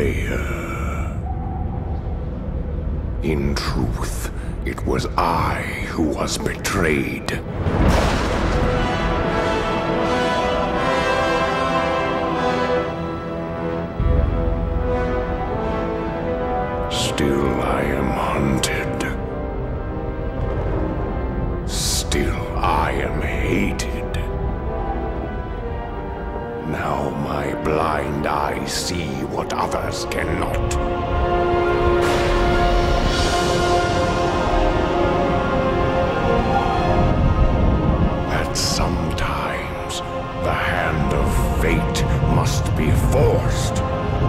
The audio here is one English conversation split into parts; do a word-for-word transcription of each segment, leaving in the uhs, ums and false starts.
betrayer. In truth, it was I who was betrayed. Still I am hunted. Still I am hated. Now my blind eyes see what others cannot. That sometimes the hand of fate must be forced.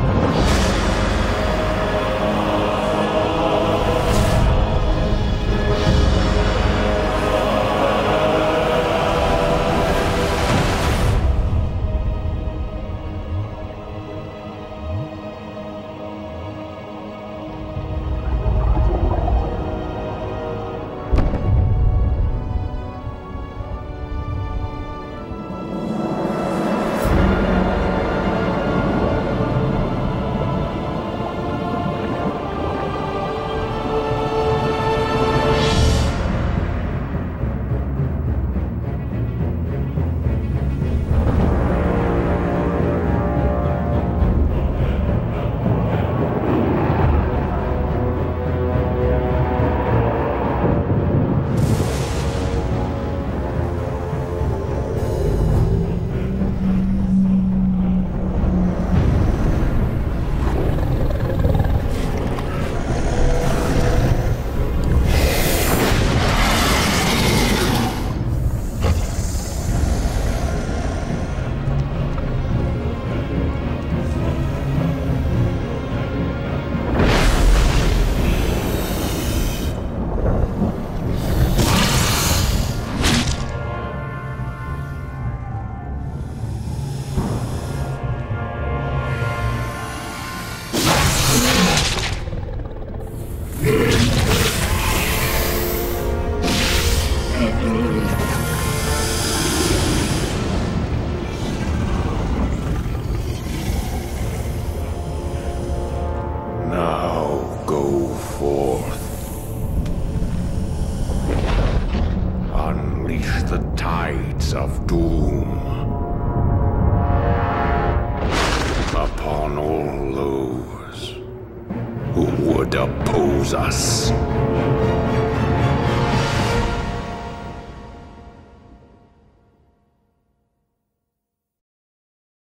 Now go forth. Unleash the tides of doom upon all those who would oppose us.